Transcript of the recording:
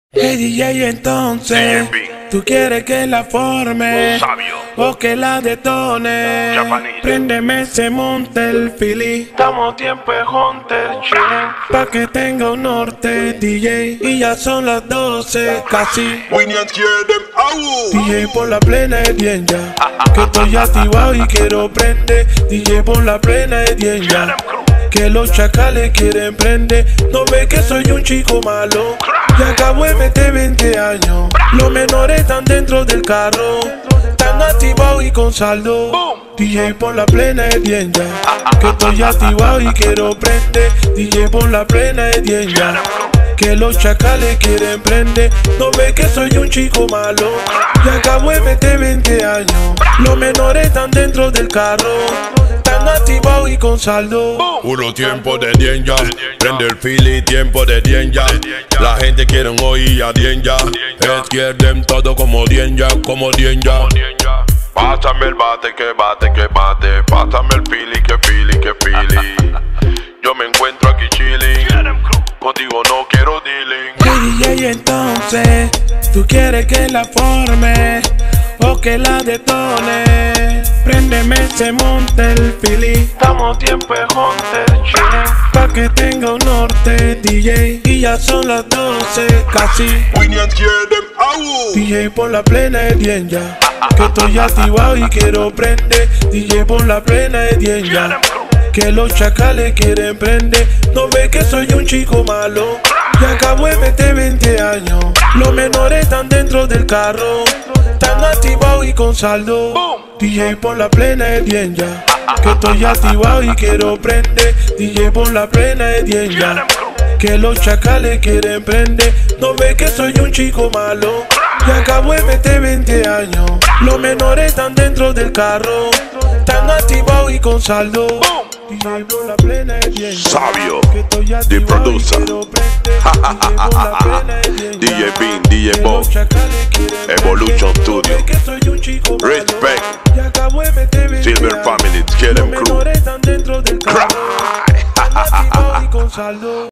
Hey DJ, entonces tú quieres que la forme o que la detone. Préndeme ese monte el fili. Estamos tiempo de hunter, pa' que tenga un norte, DJ. Y ya son las 12 casi. DJ por la plena es bien ya, que estoy activado y quiero prender. DJ por la plena es bien ya, que los chacales quieren prender. No ve que soy un chico malo, ya acabo de meter 20 años. Los menores están dentro del carro, están activados y con saldo. DJ por la plena es bien ya, que estoy activado y quiero prender. DJ por la plena es bien ya, que los chacales quieren prender. No ve que soy un chico malo, ya acabo de meter 20 años. Los menores están dentro del carro, están activados y con saldo. Puro tiempo de dienja, prende el fili, tiempo de dienja. La gente quiere oír a dienja, quieren todo como dienja, como dienja. Pásame el bate, que bate, que bate. Pásame el fili, que fili, que fili. Yo me encuentro aquí chilling, contigo no quiero dealing. Hey DJ, entonces tú quieres que la forme o que la detone. Préndeme ese monte el fili. Estamos tiempo de hunter, pa' que tenga un norte, DJ. Y ya son las 12 casi. DJ por la plena es bien ya, que estoy activado y quiero prender. DJ por la plena es bien ya, que los chacales quieren prender. No ve que soy un chico malo, ya acabo de meter 20 años. Los menores están dentro del carro, están activados y con saldo. DJ por la plena es bien ya, que estoy activado y quiero prender. DJ por la plena es bien ya, que los chacales quieren prender. No ve que soy un chico malo, ya acabo de meter 20 años. Los menores están dentro del carro, están activados y con saldo. DJ por la plena es bien ya, Sabio, que estoy the activado y producer. quiero prender. DJ por la plena es bien ya, DJ Bean, DJ que Bob, los chacales quieren Evolution prender. Studio. No ve que soy un chico malo, Respect, ya acabo de meter 20 Silver años. Family, Kill Los Them Crew. menores están dentro del carro, están activados y con saldo.